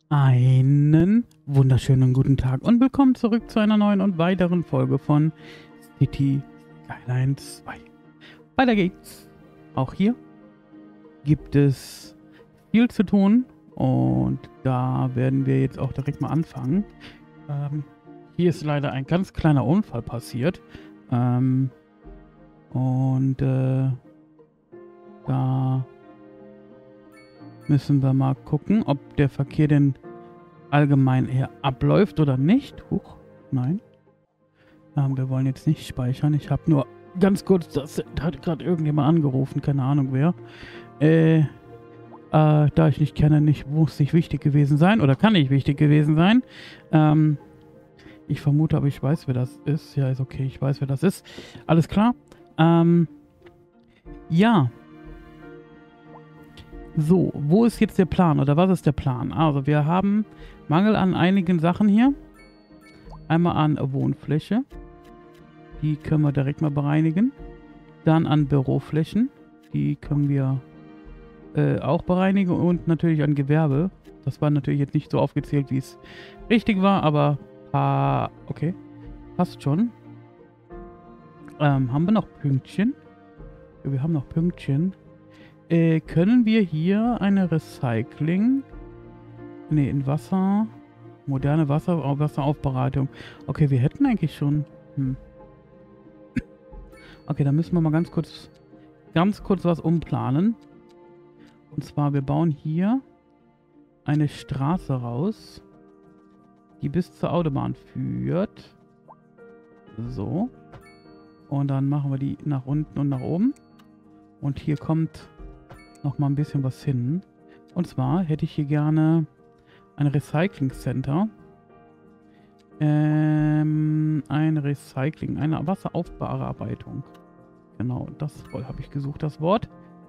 Einen wunderschönen guten Tag und willkommen zurück zu einer neuen und weiteren Folge von City Skylines 2. Weiter geht's. Auch hier gibt es viel zu tun und da werden wir jetzt auch direkt mal anfangen. Hier ist leider ein ganz kleiner Unfall passiert da müssen wir mal gucken, ob der Verkehr denn allgemein eher abläuft oder nicht. Huch, nein. Wir wollen jetzt nicht speichern. Ich habe nur ganz kurz, da hat gerade irgendjemand angerufen, keine Ahnung wer. Da ich nicht kenne, muss nicht wichtig gewesen sein oder kann nicht wichtig gewesen sein. Ich vermute, aber ich weiß, wer das ist. Ja, ist okay, ich weiß, wer das ist. Alles klar. Ja. So, wo ist jetzt der Plan oder was ist der Plan? Also wir haben Mangel an einigen Sachen hier. Einmal an Wohnfläche. Die können wir direkt mal bereinigen. Dann an Büroflächen. Die können wir auch bereinigen. Und natürlich an Gewerbe. Das war natürlich jetzt nicht so aufgezählt, wie es richtig war, aber okay. Passt schon. Haben wir noch Pünktchen? Ja, wir haben noch Pünktchen. Können wir hier eine Recycling... Ne, in Wasser... Moderne Wasseraufbereitung. Okay, wir hätten eigentlich schon... Okay, dann müssen wir mal ganz kurz was umplanen. Und zwar, wir bauen hier eine Straße raus, die bis zur Autobahn führt. So. Und dann machen wir die nach unten und nach oben. Und hier kommt noch mal ein bisschen was hin. Und zwar hätte ich hier gerne ein Recycling Center. Ein Recycling, eine Wasseraufbearbeitung. Genau, das habe ich gesucht, das Wort.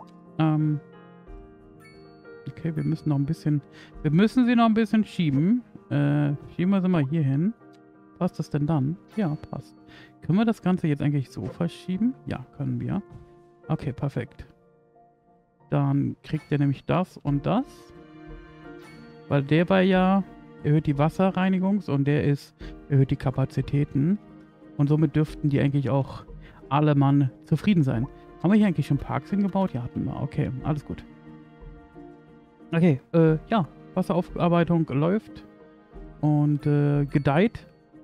Okay, wir müssen sie noch ein bisschen schieben. Schieben wir sie mal hier hin. Passt das denn dann? Ja, passt. Können wir das Ganze jetzt eigentlich so verschieben? Ja, können wir. Okay, perfekt. Dann kriegt er nämlich das und das. Weil der war ja, erhöht die Wasserreinigungs- und der erhöht die Kapazitäten. Und somit dürften die eigentlich auch alle Mann zufrieden sein. Haben wir hier eigentlich schon Parks hingebaut? Ja, hatten wir. Okay, alles gut. Okay, ja, Wasseraufarbeitung läuft und gedeiht.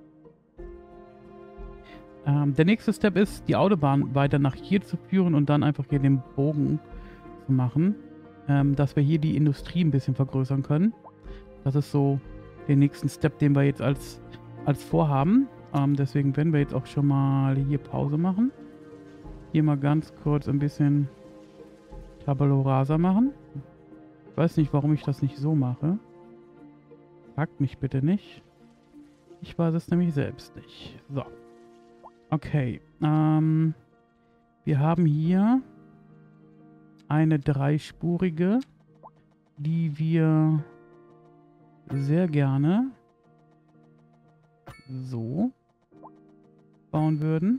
Der nächste Step ist, die Autobahn weiter nach hier zu führen und dann einfach hier den Bogen zu machen, dass wir hier die Industrie ein bisschen vergrößern können. Das ist so der nächste Step, den wir jetzt als vorhaben. Deswegen werden wir jetzt auch schon mal hier Pause machen. Hier mal ganz kurz ein bisschen Tabula Rasa machen. Ich weiß nicht, warum ich das nicht so mache. Fragt mich bitte nicht. Ich weiß es nämlich selbst nicht. So. Okay. Wir haben hier eine dreispurige, die wir sehr gerne so bauen würden.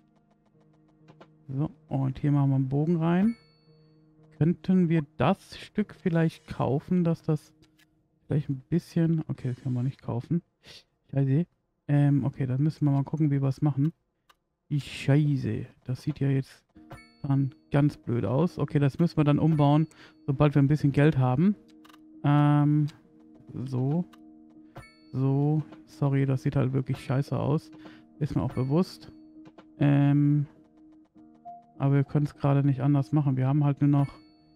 So, und hier machen wir einen Bogen rein. Könnten wir das Stück vielleicht kaufen, dass das vielleicht ein bisschen... Okay, das können wir nicht kaufen. Scheiße. Okay, dann müssen wir mal gucken, wie wir es machen. Scheiße. Das sieht ja jetzt dann ganz blöd aus. Okay, das müssen wir dann umbauen, sobald wir ein bisschen Geld haben. So. So. Sorry, das sieht halt wirklich scheiße aus. Ist mir auch bewusst. Aber wir können es gerade nicht anders machen. Wir haben halt nur noch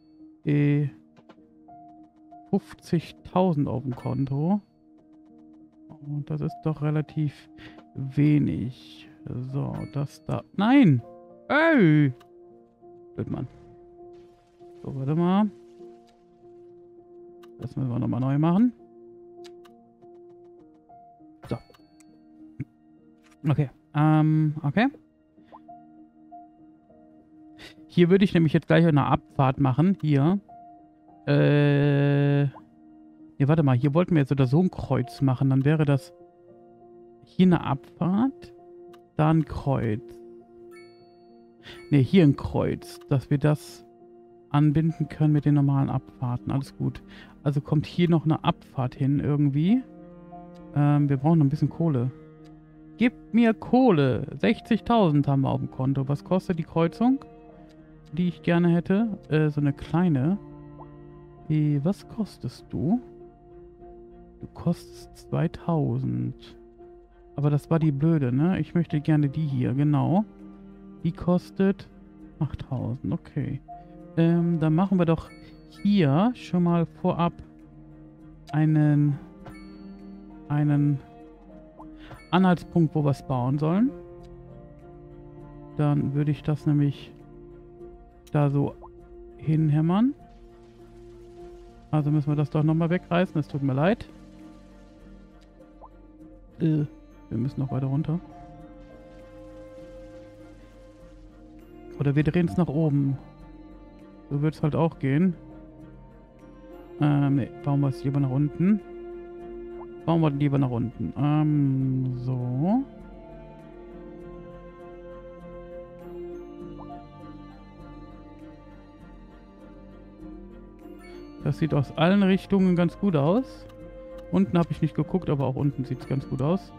50.000 auf dem Konto. Und das ist doch relativ wenig. So, das da... Nein! Ey! Blöd, Mann. So, warte mal. Das müssen wir nochmal neu machen. So. Okay. Okay. Hier würde ich nämlich jetzt gleich eine Abfahrt machen. Hier. Ne, warte mal. Hier wollten wir jetzt oder so ein Kreuz machen. Dann wäre das hier eine Abfahrt. Da ein Kreuz. Ne, hier ein Kreuz. Dass wir das anbinden können mit den normalen Abfahrten. Alles gut. Also kommt hier noch eine Abfahrt hin irgendwie. Wir brauchen noch ein bisschen Kohle. Gib mir Kohle. 60.000 haben wir auf dem Konto. Was kostet die Kreuzung, die ich gerne hätte? So eine kleine. Was kostest du? Du kostest 2.000. Aber das war die blöde, ne? Ich möchte gerne die hier, genau. Die kostet 8.000, okay. Dann machen wir doch hier schon mal vorab einen Anhaltspunkt, wo wir es bauen sollen. Dann würde ich das nämlich da so hinhämmern. Also müssen wir das doch nochmal wegreißen. Es tut mir leid. Wir müssen noch weiter runter. Oder wir drehen es nach oben. So wird es halt auch gehen. Ne, bauen wir es lieber nach unten. Bauen wir lieber nach unten. So. Das sieht aus allen Richtungen ganz gut aus. Unten habe ich nicht geguckt, aber auch unten sieht es ganz gut aus.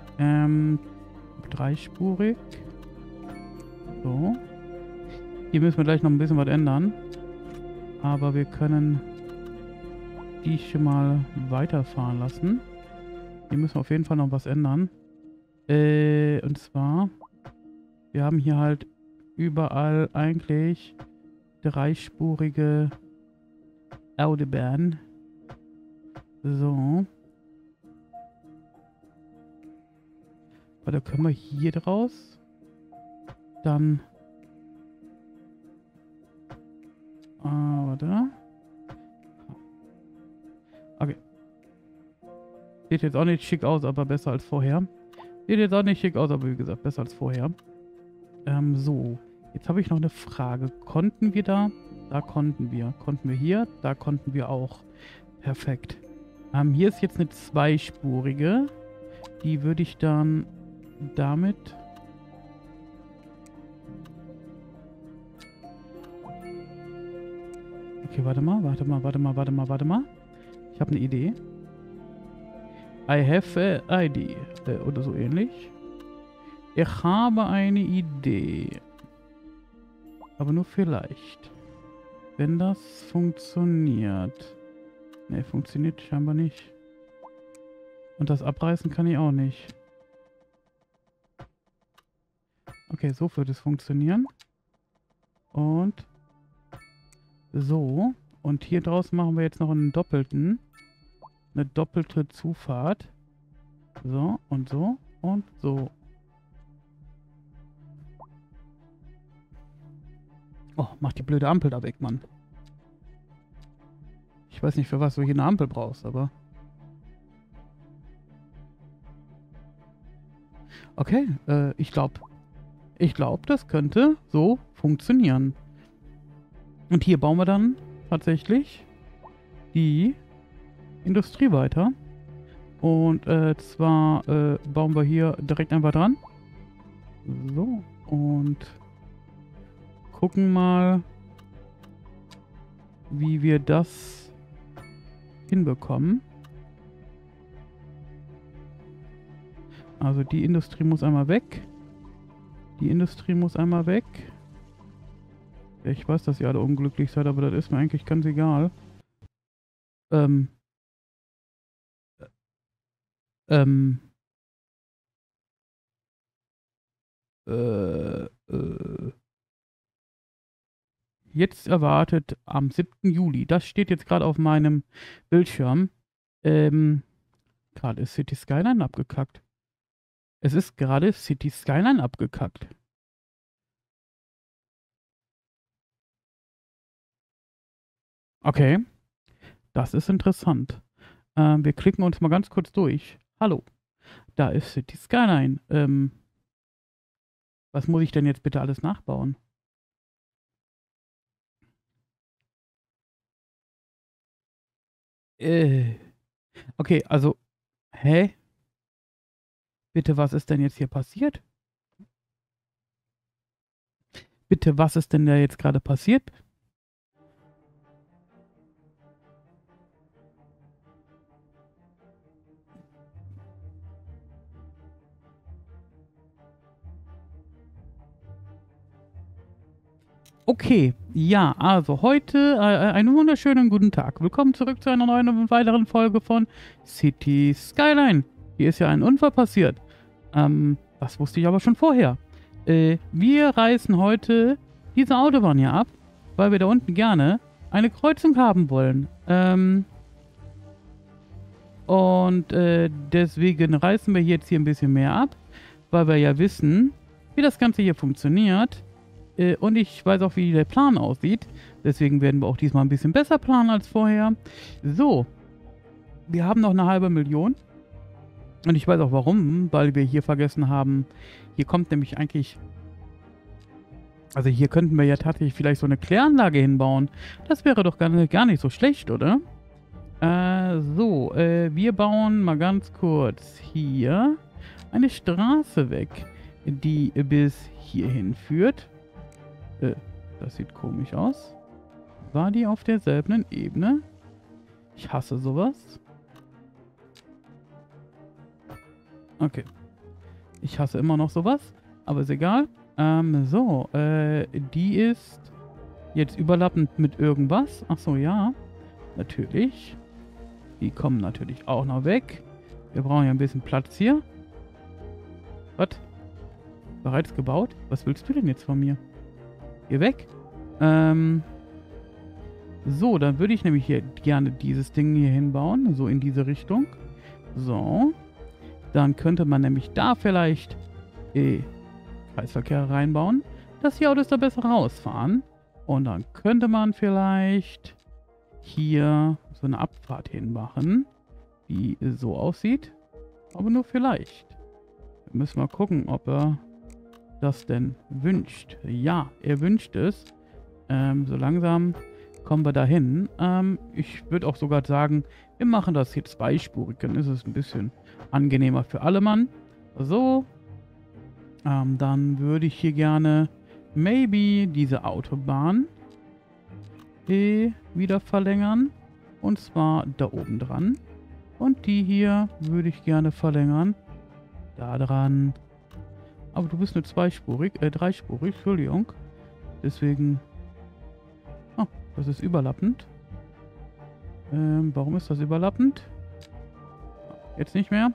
Dreispurig. So. Hier müssen wir gleich noch ein bisschen was ändern. Aber wir können die schon mal weiterfahren lassen. Hier müssen wir auf jeden Fall noch was ändern. Und zwar, wir haben hier halt überall eigentlich dreispurige Autobahn. So. Aber da können wir hier draus. Dann. Warte. Okay. Sieht jetzt auch nicht schick aus, aber besser als vorher. Sieht jetzt auch nicht schick aus, aber wie gesagt, besser als vorher. So. Jetzt habe ich noch eine Frage. Konnten wir da? Da konnten wir. Konnten wir hier? Da konnten wir auch. Perfekt. Hier ist jetzt eine zweispurige. Die würde ich dann damit... Okay, warte mal. Ich habe eine Idee. I have a idea. Oder so ähnlich. Ich habe eine Idee. Aber nur vielleicht. Wenn das funktioniert. Ne, funktioniert scheinbar nicht. Und das abreißen kann ich auch nicht. Okay, so wird es funktionieren. Und so. Und hier draußen machen wir jetzt noch einen doppelten. Eine doppelte Zufahrt. So und so und so. Oh, mach die blöde Ampel da weg, Mann. Ich weiß nicht, für was du hier eine Ampel brauchst, aber... Okay, ich glaube, das könnte so funktionieren. Und hier bauen wir dann tatsächlich die Industrie weiter. Und zwar bauen wir hier direkt einfach dran. So, und gucken mal, wie wir das hinbekommen. Also die Industrie muss einmal weg. Die Industrie muss einmal weg. Ich weiß, dass ihr alle unglücklich seid, aber das ist mir eigentlich ganz egal. Jetzt erwartet am 7. Juli. Das steht jetzt gerade auf meinem Bildschirm. Gerade ist City Skyline abgekackt. Es ist gerade City Skyline abgekackt. Okay. Das ist interessant. Wir klicken uns mal ganz kurz durch. Hallo. Da ist City Skyline. Was muss ich denn jetzt bitte alles nachbauen? Okay, also, hä? Bitte, was ist denn jetzt hier passiert? Bitte, was ist denn da jetzt gerade passiert? Okay, ja, also heute einen wunderschönen guten Tag. Willkommen zurück zu einer neuen und weiteren Folge von City Skyline. Hier ist ja ein Unfall passiert. Das wusste ich aber schon vorher. Wir reißen heute diese Autobahn hier ab, weil wir da unten gerne eine Kreuzung haben wollen. Deswegen reißen wir jetzt hier ein bisschen mehr ab, weil wir ja wissen, wie das Ganze hier funktioniert. Und ich weiß auch, wie der Plan aussieht. Deswegen werden wir auch diesmal ein bisschen besser planen als vorher. So, wir haben noch 500.000. Und ich weiß auch warum, weil wir hier vergessen haben, hier kommt nämlich eigentlich... Also hier könnten wir ja tatsächlich vielleicht so eine Kläranlage hinbauen. Das wäre doch gar nicht so schlecht, oder? Wir bauen mal ganz kurz hier eine Straße weg, die bis hierhin führt. Das sieht komisch aus. War die auf derselben Ebene? Ich hasse sowas. Okay. Ich hasse immer noch sowas, aber ist egal. Die ist jetzt überlappend mit irgendwas. Achso, ja. Natürlich. Die kommen natürlich auch noch weg. Wir brauchen ja ein bisschen Platz hier. Was? Bereits gebaut? Was willst du denn jetzt von mir? Hier weg? So, dann würde ich nämlich hier gerne dieses Ding hier hinbauen. So in diese Richtung. So. Dann könnte man nämlich da vielleicht Kreisverkehr reinbauen, dass die Autos da besser rausfahren. Und dann könnte man vielleicht hier so eine Abfahrt hinmachen, die so aussieht. Aber nur vielleicht. Wir müssen mal gucken, ob er das denn wünscht. Ja, er wünscht es. So langsam kommen wir dahin. Ich würde auch sogar sagen, wir machen das hier zweispurig. Dann ist es ein bisschen angenehmer für alle Mann. So. Dann würde ich hier gerne maybe diese Autobahn wieder verlängern. Und zwar da oben dran. Und die hier würde ich gerne verlängern. Da dran. Aber du bist nur dreispurig, Entschuldigung. Deswegen... Oh, das ist überlappend. Warum ist das überlappend? Jetzt nicht mehr.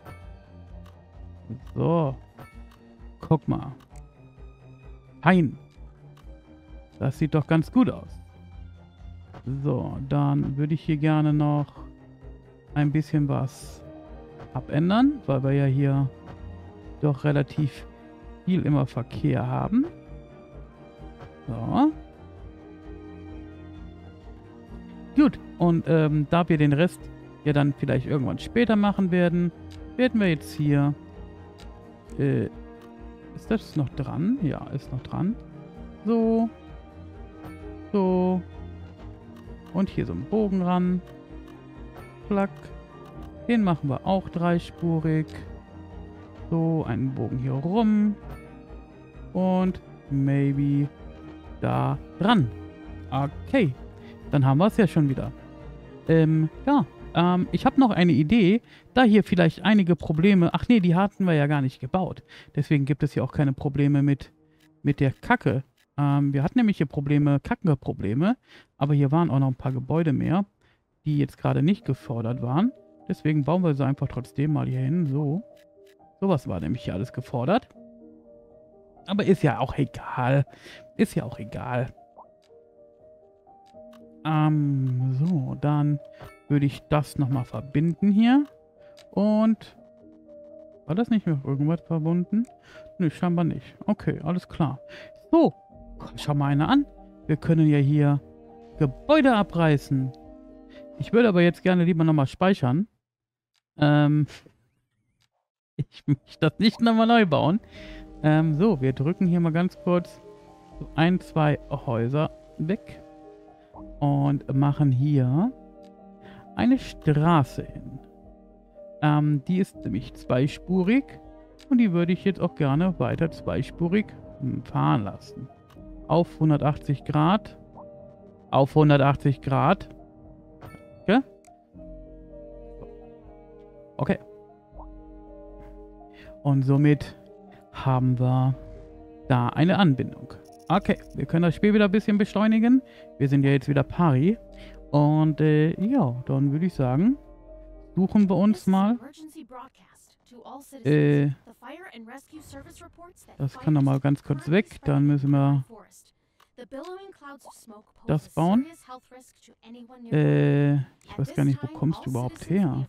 So. Guck mal. Fein. Das sieht doch ganz gut aus. So, dann würde ich hier gerne noch ein bisschen was abändern, weil wir ja hier doch relativ viel immer Verkehr haben. So. Gut, und da wir den Rest ja dann vielleicht irgendwann später machen werden, werden wir jetzt hier... ist das noch dran? Ja, ist noch dran. So. So. Und hier so einen Bogen ran. Plack. Den machen wir auch dreispurig. So, einen Bogen hier rum. Und maybe da dran. Okay. Dann haben wir es ja schon wieder. Ich habe noch eine Idee, da hier vielleicht einige Probleme... Ach nee, die hatten wir ja gar nicht gebaut. Deswegen gibt es hier auch keine Probleme mit der Kacke. Wir hatten nämlich hier Kackenprobleme, aber hier waren auch noch ein paar Gebäude mehr, die jetzt gerade nicht gefordert waren. Deswegen bauen wir sie einfach trotzdem mal hier hin. So. Sowas war nämlich hier alles gefordert. Aber ist ja auch egal. Ist ja auch egal. So, dann würde ich das nochmal verbinden hier. Und... War das nicht mit irgendwas verbunden? Nö, scheinbar nicht. Okay, alles klar. So, schau mal einer an. Wir können ja hier Gebäude abreißen. Ich würde aber jetzt gerne lieber nochmal speichern. Ich möchte das nicht nochmal neu bauen. So, wir drücken hier mal ganz kurz so 1, 2 Häuser weg. Und machen hier eine Straße hin. Die ist nämlich zweispurig. Und die würde ich jetzt auch gerne weiter zweispurig fahren lassen. Auf 180 Grad. Auf 180 Grad. Okay? Okay. Und somit haben wir da eine Anbindung. Okay, wir können das Spiel wieder ein bisschen beschleunigen. Wir sind ja jetzt wieder pari. Und ja, dann würde ich sagen, suchen wir uns mal. Das kann doch mal ganz kurz weg. Dann müssen wir das bauen. Ich weiß gar nicht, wo kommst du überhaupt her?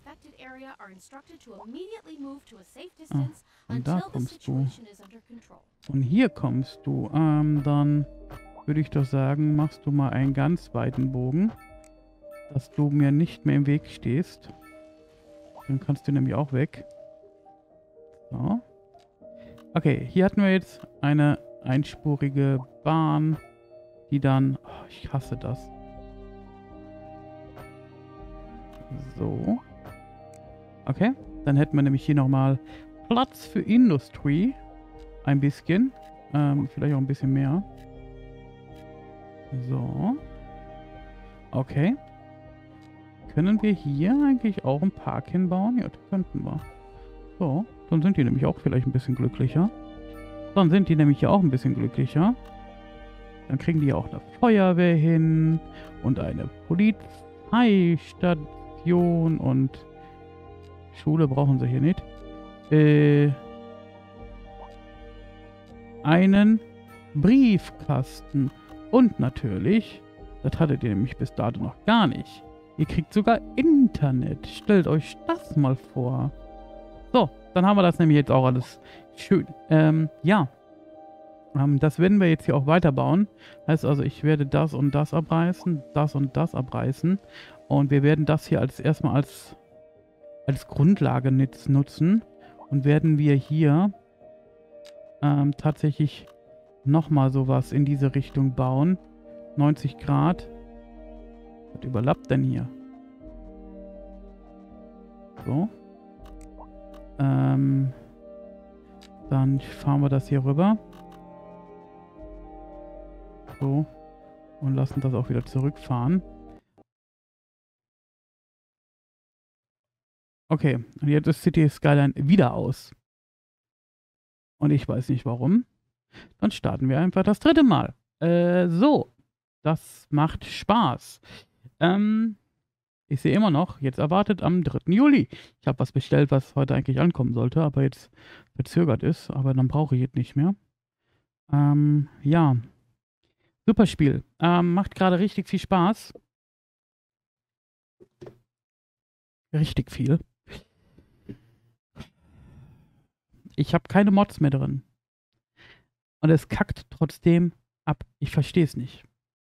Ah, und da kommst du. Und hier kommst du. Dann würde ich doch sagen, machst du mal einen ganz weiten Bogen, dass du mir nicht mehr im Weg stehst. Dann kannst du nämlich auch weg. So. Okay, hier hatten wir jetzt eine einspurige Bahn, die dann... Oh, ich hasse das. So. Okay, dann hätten wir nämlich hier nochmal Platz für Industrie. Ein bisschen. Vielleicht auch ein bisschen mehr. So. Okay. Können wir hier eigentlich auch einen Park hinbauen? Ja, das könnten wir. So, dann sind die nämlich auch vielleicht ein bisschen glücklicher. Dann sind die nämlich hier auch ein bisschen glücklicher. Dann kriegen die auch eine Feuerwehr hin und eine Polizeistation und Schule brauchen sie hier nicht. Einen Briefkasten und natürlich, das hattet ihr nämlich bis dato noch gar nicht. Ihr kriegt sogar Internet. Stellt euch das mal vor. So, dann haben wir das nämlich jetzt auch alles schön. Ja. Das werden wir jetzt hier auch weiterbauen. Heißt also, ich werde das und das abreißen, das und das abreißen. Und wir werden das hier erstmal als Grundlage nutzen. Und werden wir hier tatsächlich nochmal sowas in diese Richtung bauen. 90 Grad. Was überlappt denn hier? So. Dann fahren wir das hier rüber. So. Und lassen das auch wieder zurückfahren. Okay. Und jetzt ist City Skyline wieder aus. Und ich weiß nicht warum. Dann starten wir einfach das dritte Mal. So. Das macht Spaß. Ich sehe immer noch, jetzt erwartet am 3. Juli. Ich habe was bestellt, was heute eigentlich ankommen sollte, aber jetzt verzögert ist. Aber dann brauche ich es nicht mehr. Ja. Super Spiel. Macht gerade richtig viel Spaß. Richtig viel. Ich habe keine Mods mehr drin. Und es kackt trotzdem ab. Ich verstehe es nicht.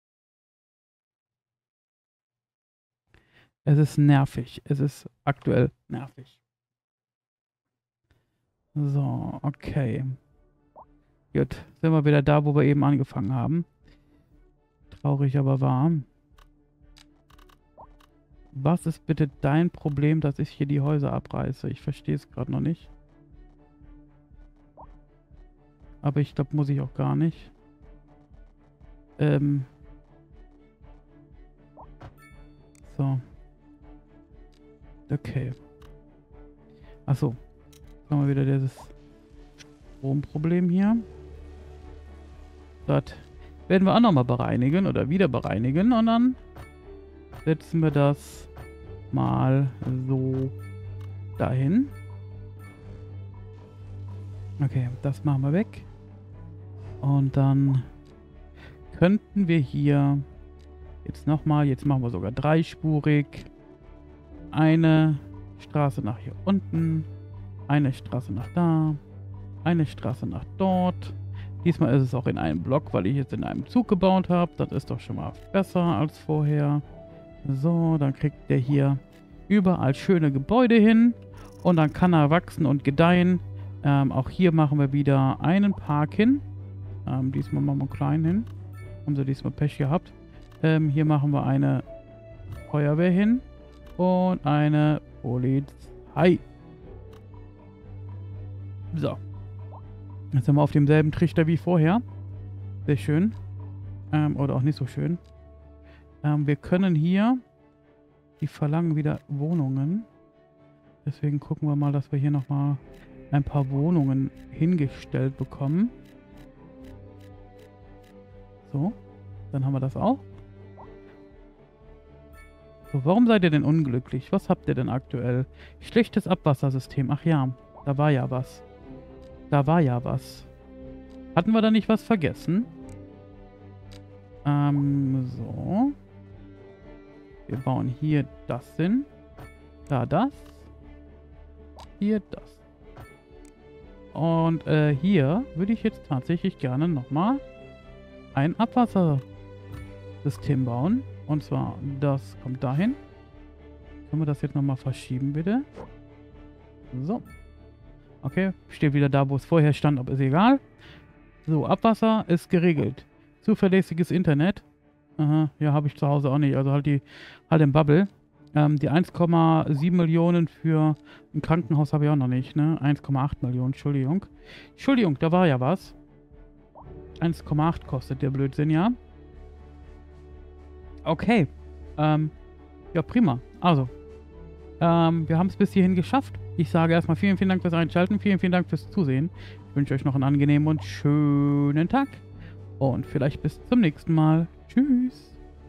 Es ist nervig. Es ist aktuell nervig. So, okay. Gut, sind wir wieder da, wo wir eben angefangen haben. Traurig, aber wahr. Was ist bitte dein Problem, dass ich hier die Häuser abreiße? Ich verstehe es gerade noch nicht. Aber ich glaube, muss ich auch gar nicht. So. Okay. Achso. Haben wir wieder dieses Stromproblem hier. Das werden wir auch nochmal bereinigen oder wieder bereinigen. Und dann setzen wir das mal so dahin. Okay, das machen wir weg. Und dann könnten wir hier jetzt nochmal, jetzt machen wir sogar dreispurig, eine Straße nach hier unten, eine Straße nach da, eine Straße nach dort. Diesmal ist es auch in einem Block, weil ich jetzt in einem Zug gebaut habe. Das ist doch schon mal besser als vorher. So, dann kriegt der hier überall schöne Gebäude hin und dann kann er wachsen und gedeihen. Auch hier machen wir wieder einen Park hin. Diesmal machen wir klein hin. Haben sie diesmal Pech gehabt. Hier machen wir eine Feuerwehr hin und eine Polizei. So. Jetzt sind wir auf demselben Trichter wie vorher. Sehr schön. Oder auch nicht so schön. Wir können hier, die verlangen wieder Wohnungen. Deswegen gucken wir mal, dass wir hier nochmal ein paar Wohnungen hingestellt bekommen. So, dann haben wir das auch. So, warum seid ihr denn unglücklich? Was habt ihr denn aktuell? Schlechtes Abwassersystem. Ach ja, da war ja was. Da war ja was. Hatten wir da nicht was vergessen? So. Wir bauen hier das hin. Da das. Hier das. Und hier würde ich jetzt tatsächlich gerne nochmal ein Abwassersystem bauen. Und zwar, das kommt dahin. Können wir das jetzt nochmal verschieben, bitte? So. Okay, steht wieder da, wo es vorher stand, aber ist egal. So, Abwasser ist geregelt. Zuverlässiges Internet. Aha, ja, habe ich zu Hause auch nicht. Also halt im Bubble. Die 1,7 Millionen für ein Krankenhaus habe ich auch noch nicht, ne? 1,8 Millionen, Entschuldigung. Entschuldigung, da war ja was. 1,8 kostet der Blödsinn, ja. Okay. Ja, prima. Also, wir haben es bis hierhin geschafft. Ich sage erstmal vielen, vielen Dank fürs Einschalten. Vielen, vielen Dank fürs Zusehen. Ich wünsche euch noch einen angenehmen und schönen Tag. Und vielleicht bis zum nächsten Mal. Tschüss.